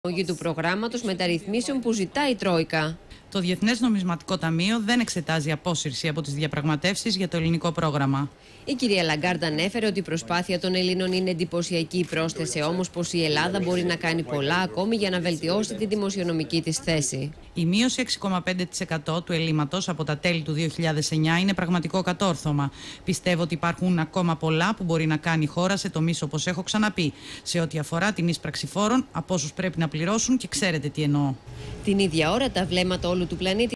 Του προγράμματος μεταρρυθμίσεων που ζητά η Τρόικα. Το Διεθνές Νομισματικό Ταμείο δεν εξετάζει απόσυρση από τις διαπραγματεύσεις για το ελληνικό πρόγραμμα. Η κυρία Λαγκάρντ ανέφερε ότι η προσπάθεια των Ελλήνων είναι εντυπωσιακή. Πρόσθεσε όμως πως η Ελλάδα μπορεί να κάνει πολλά ακόμη για να βελτιώσει τη δημοσιονομική της θέση. Η μείωση 6,5% του ελλείμματος από τα τέλη του 2009 είναι πραγματικό κατόρθωμα. Πιστεύω ότι υπάρχουν ακόμα πολλά που μπορεί να κάνει η χώρα σε τομείς, όπως έχω ξαναπεί, σε ό,τι αφορά την είσπραξη φόρων από όσους πρέπει να πληρώσουν, και ξέρετε τι εννοώ. Την ίδια ώρα τα βλέμματα όλου του πλανήτη